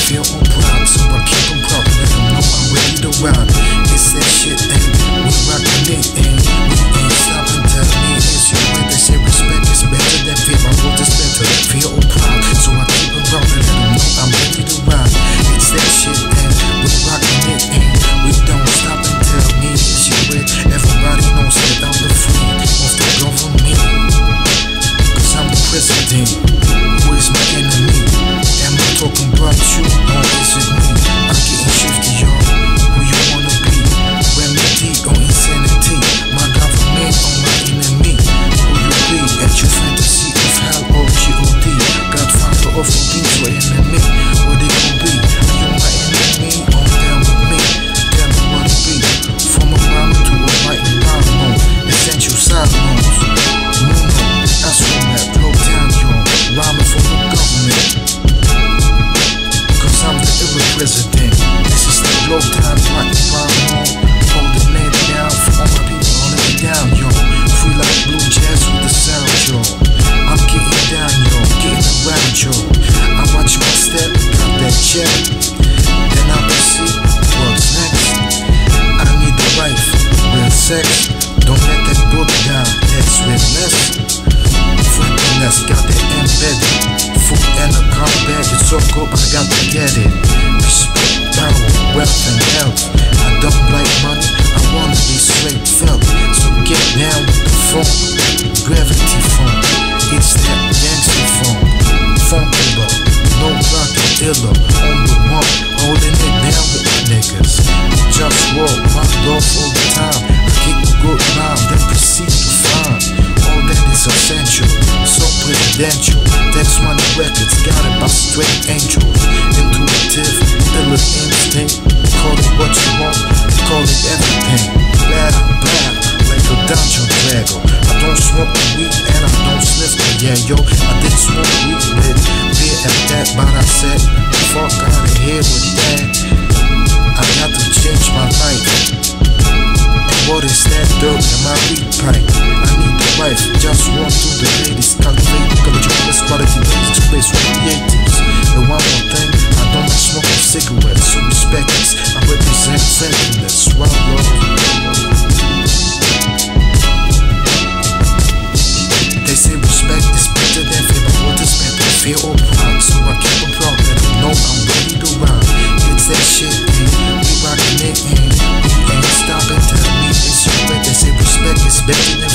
feel on proud, so I keep them proud. Let them know I'm ready to ride. It's that shit, and we rockin' it, and we ain't stopping. Tell me it's your way. They say respect is better than fear. My world is better. Feel on proud, so I keep them proud. Let them know I'm ready to ride. It's that shit, and we rockin' it, and we don't stop and tell me it's your way. Everybody knows that I'm the free of the government, 'cause I'm the president. Who is my enemy? Am I talking about you, or is it me? I'm getting shifty, y'all. Who you wanna be? Remedy or insanity? My government or my enemy? Who you be? At your fantasy of hell or G.O.D. Godfather of all things or enemy? What they gon' be? Are you my enemy or down with me? Tell me what it be. From a rhyme to a writing rhyme, essential side loans. That's from that blow down, y'all. Rhyming for the government, 'cause I'm the president. This is the blow time, right? Holding it down for all my people, holding it down, yo. Free like blue jazz with the sound, yo. I'm getting down, yo, getting around, yo. I watch my step, got that check, then I proceed. What's next? I need a wife, real sex. Don't let that book down, that's realness. Friendliness, got that embedded. Food and a car bag, it's so good, but I got to get it. Respect, power, wealth, and health. I don't like money, I wanna be straight felt. So get down with the phone, gravity phone. It's that gangster phone. Funkula, no brotha, illa, on the one, holding it down with my niggas. JustWar, my love all the time. I kick a good rhyme, then proceed to find all that is essential, so presidential. Text Money Records, got it by straight angels. Intuitive, illa instinct. Call it what you want, call it everything. Blah, blah, like a dungeon dragger. I don't smoke the weed and I don't sniff the yeah, yo. I did smoke weed, but beer at that, but I said, fuck out of here with that. I got to change my life. And what is that dirt in my weed pipe? I need a wife, just walk through the ladies. Cultivate, collegiate, quality basics, space creatives. And one more thing, I don't smoke cigarettes, so respect this. I represent friendliness, OneLove. They say respect is better than fear, but what is better? Fear or pride? So I keep them proud, let them know I'm ready to ride. It's that shit, and we rockin' it, and we ain't stopping. Tell me it's your way. They say respect is better than